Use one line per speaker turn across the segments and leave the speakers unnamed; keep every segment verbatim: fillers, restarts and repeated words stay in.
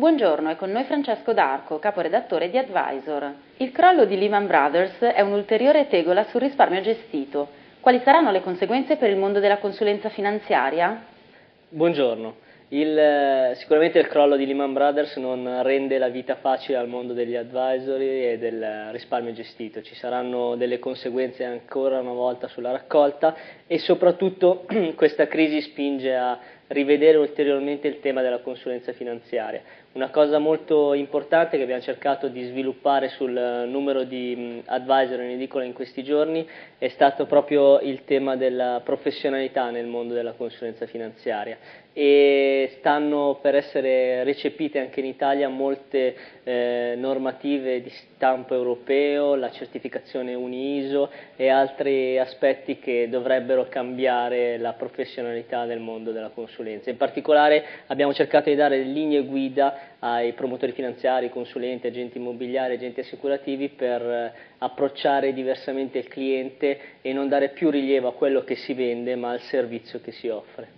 Buongiorno, è con noi Francesco D'Arco, caporedattore di Advisor. Il crollo di Lehman Brothers è un'ulteriore tegola sul risparmio gestito. Quali saranno le conseguenze per il mondo della consulenza finanziaria?
Buongiorno. Il, sicuramente il crollo di Lehman Brothers non rende la vita facile al mondo degli advisory e del risparmio gestito. Ci saranno delle conseguenze ancora una volta sulla raccolta e soprattutto questa crisi spinge a rivedere ulteriormente il tema della consulenza finanziaria. Una cosa molto importante che abbiamo cercato di sviluppare sul numero di advisor in edicola in questi giorni è stato proprio il tema della professionalità nel mondo della consulenza finanziaria, e stanno per essere recepite anche in Italia molte eh, normative di stampo europeo, la certificazione UNI-ISO e altri aspetti che dovrebbero cambiare la professionalità del mondo della consulenza. In particolare abbiamo cercato di dare linee guida ai promotori finanziari, consulenti, agenti immobiliari, agenti assicurativi per eh, approcciare diversamente il cliente e non dare più rilievo a quello che si vende ma al servizio che si offre.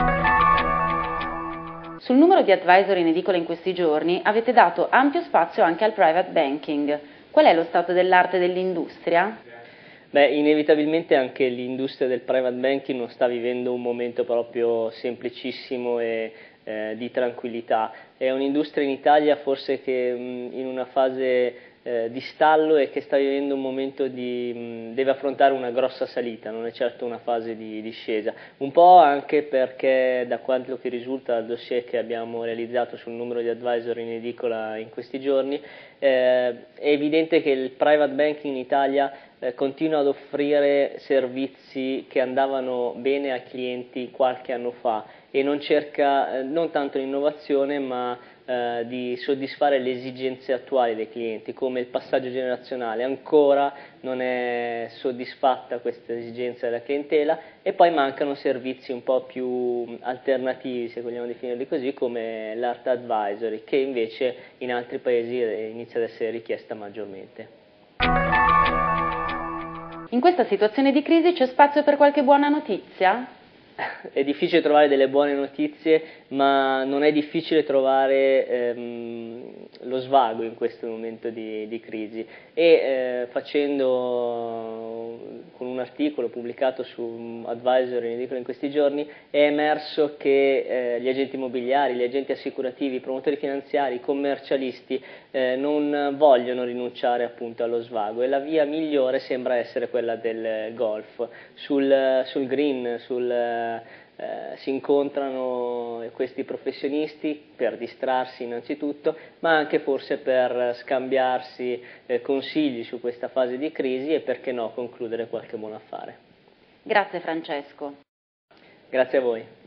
Sul numero di advisor in edicola in questi giorni avete dato ampio spazio anche al private banking. Qual è lo stato dell'arte dell'industria?
Beh, inevitabilmente anche l'industria del private banking non sta vivendo un momento proprio semplicissimo e eh, di tranquillità. È un'industria in Italia forse che mh, in una fase eh, di stallo e che sta vivendo un momento di, mh, deve affrontare una grossa salita, non è certo una fase di discesa. Un po' anche perché, da quanto che risulta dal dossier che abbiamo realizzato sul numero di advisor in edicola in questi giorni, eh, è evidente che il private banking in Italia eh, continua ad offrire servizi che andavano bene ai clienti qualche anno fa e non cerca eh, non tanto l'innovazione ma eh, di soddisfare le esigenze attuali dei clienti, come il passaggio generazionale. Ancora non è soddisfatta questa esigenza della clientela e poi mancano servizi un po' più alternativi, se vogliamo definirli così, come l'art advisory, che invece in altri paesi inizia ad essere richiesta maggiormente.
In questa situazione di crisi c'è spazio per qualche buona notizia?
È difficile trovare delle buone notizie, ma non è difficile trovare ehm, lo svago in questo momento di, di crisi e eh, facendo con un articolo pubblicato su Advisor in edicola in questi giorni è emerso che eh, gli agenti immobiliari, gli agenti assicurativi, i promotori finanziari, i commercialisti eh, non vogliono rinunciare appunto allo svago e la via migliore sembra essere quella del golf. Sul, sul green, sul Eh, si incontrano questi professionisti per distrarsi innanzitutto, ma anche forse per scambiarsi eh, consigli su questa fase di crisi e perché no concludere qualche buon affare.
Grazie Francesco.
Grazie a voi.